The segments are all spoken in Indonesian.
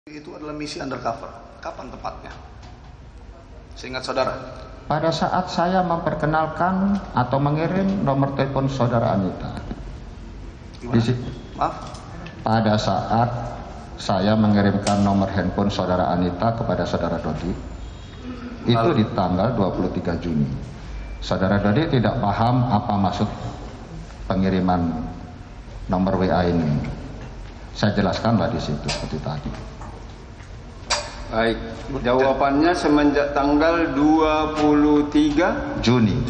Itu adalah misi undercover. Kapan tepatnya? Seingat saudara? Pada saat saya memperkenalkan atau mengirim nomor telepon saudara Anita. Maaf? Pada saat saya mengirimkan nomor handphone saudara Anita kepada saudara Dodi, itu di tanggal 23 Juni. Saudara Dodi tidak paham apa maksud pengiriman nomor WA ini. Saya jelaskanlah di situ seperti tadi. Baik, jawabannya semenjak tanggal 23 Juni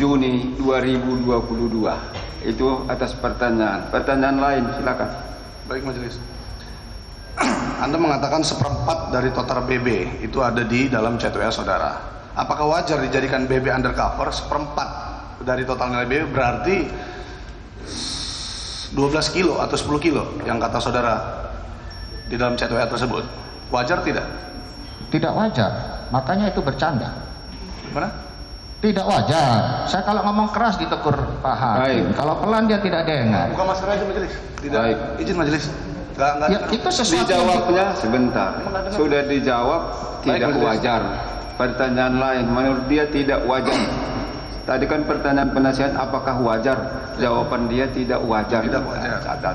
2022. Itu atas pertanyaan. Pertanyaan lain silakan. Baik majelis. Anda mengatakan seperempat dari total BB itu ada di dalam chat WA saudara. Apakah wajar dijadikan BB undercover seperempat dari total nilai BB, berarti 12 kilo atau 10 kilo yang kata saudara di dalam chat WA tersebut? Wajar tidak? Tidak wajar, makanya itu bercanda. Gimana? Tidak wajar. Saya kalau ngomong keras ditegur Pak Hakim. Kalau pelan dia tidak dengar. Buka masker aja majelis. Tidak. Baik. Izin majelis. Enggak Ya, itu sesuatu dijawabnya sebentar. Sudah dijawab tidak Baik, wajar. Pertanyaan lain menurut dia tidak wajar. Tadi kan pertanyaan penasihat apakah wajar? Jawaban dia tidak wajar. Tidak wajar. Catat.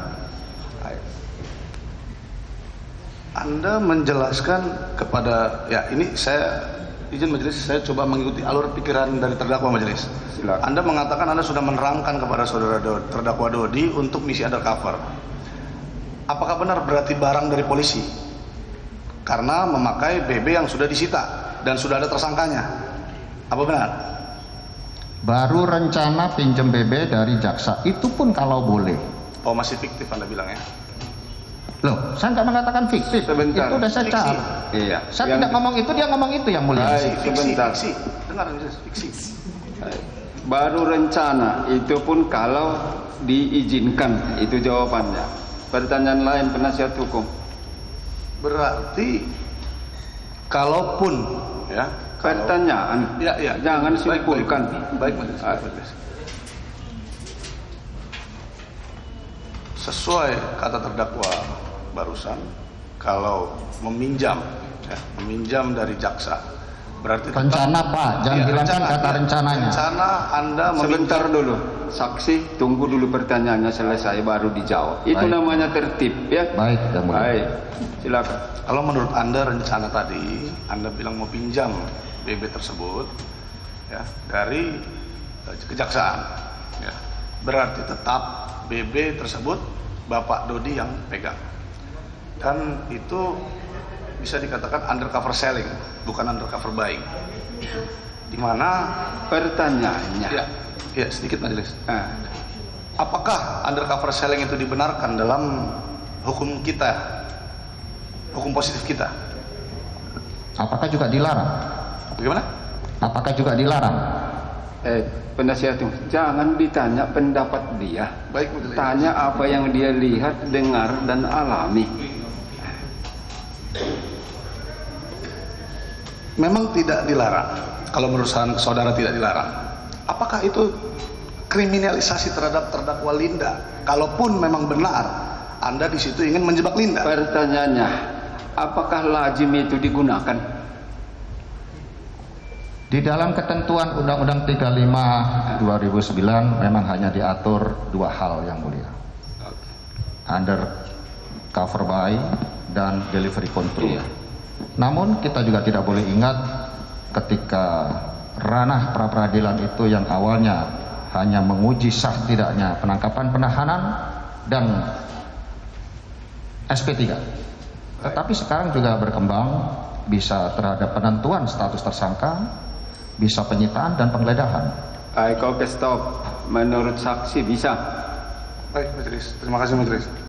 Anda menjelaskan kepada, ya ini saya izin majelis, saya coba mengikuti alur pikiran dari terdakwa majelis. Silakan. Anda mengatakan Anda sudah menerangkan kepada saudara terdakwa Dodi untuk misi undercover. Apakah benar berarti barang dari polisi? Karena memakai BB yang sudah disita dan sudah ada tersangkanya. Apa benar? Baru rencana pinjam BB dari jaksa, itu pun kalau boleh. Oh, masih fiktif Anda bilang ya? Loh, saya nggak mengatakan fiktif. Sebentar. Itu udah saya Fiksi. cari. Iya. Saya tidak ngomong itu, dia ngomong itu yang mulia. Baik, sebentar. Fiksi. Dengar majelis, fiksi. Baru rencana, itu pun kalau diizinkan, itu jawabannya. Pertanyaan lain penasihat hukum. Berarti kalaupun ya, Pertanyaan, ya, jangan baik, simpulkan. Baik, majelis. Sesuai kata terdakwa barusan, kalau meminjam dari jaksa, berarti Rencana Pak, jangan hilangkan kata rencananya. Rencana Anda Sebentar dulu, saksi tunggu dulu pertanyaannya selesai baru dijawab. Itu Baik. namanya tertib ya. Baik, yang mulia. Baik, silakan. Kalau menurut Anda rencana tadi, Anda bilang mau pinjam BB tersebut ya dari kejaksaan, ya, berarti tetap BB tersebut Bapak Dodi yang pegang, dan itu bisa dikatakan undercover selling, bukan undercover buying. Dimana Pertanyaannya, ya sedikit majelis. Apakah undercover selling itu dibenarkan dalam hukum kita, hukum positif kita? Apakah juga dilarang? Bagaimana? Apakah juga dilarang? penasihat hukum, jangan ditanya pendapat dia. Baik, majelis. Tanya apa yang dia lihat, dengar, dan alami. Memang tidak dilarang. Kalau menurut saudara tidak dilarang, apakah itu kriminalisasi terhadap terdakwa Linda? Kalaupun memang benar Anda di situ ingin menjebak Linda. Pertanyaannya, apakah lazim itu digunakan? Di dalam ketentuan Undang-Undang 35 2009 memang hanya diatur dua hal yang mulia. Undercover buy dan delivery control. Namun kita juga tidak boleh ingat ketika ranah pra-peradilan itu yang awalnya hanya menguji sah tidaknya penangkapan, penahanan, dan SP3. Tetapi sekarang juga berkembang bisa terhadap penentuan status tersangka, bisa penyitaan dan penggeledahan. Baik, oke, stop. Menurut saksi bisa. Baik, majelis. Terima kasih majelis.